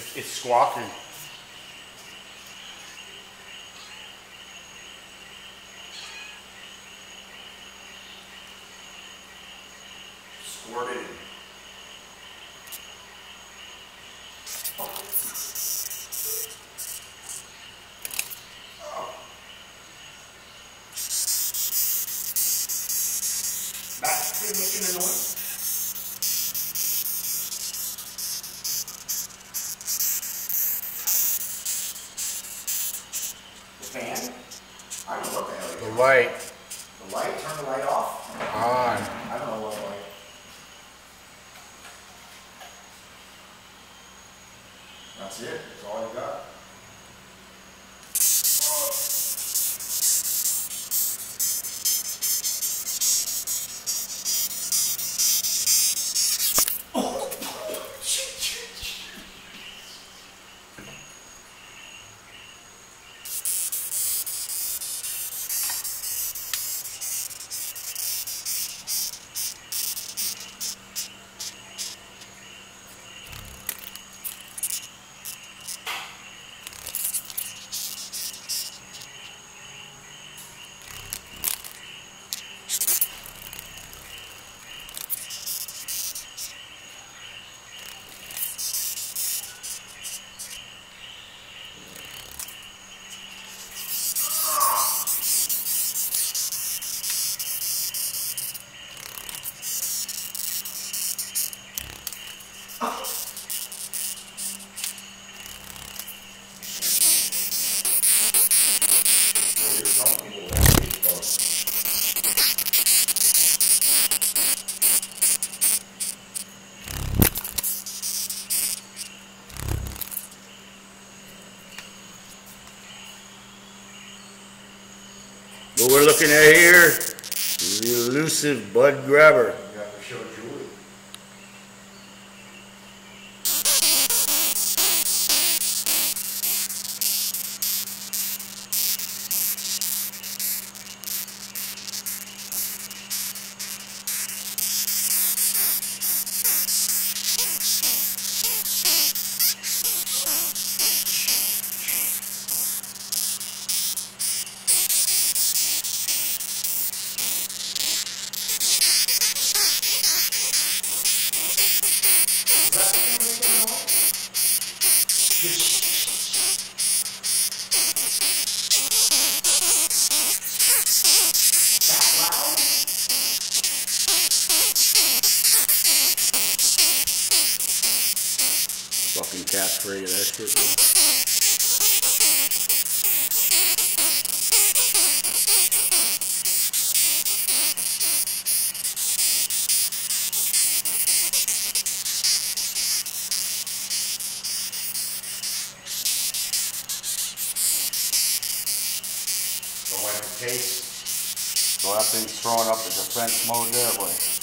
it's squawking. Squirted. That's making a noise. The fan? I don't know what the hell it is. The light. The light? Turn the light off? On. I don't know what light. That's it. That's all I got. What we're looking at here is the elusive Bud Grabber. You have to show Julie. Fucking cat's afraid of that shit. Don't like the taste. So that thing's throwing up the defense mode there, boy.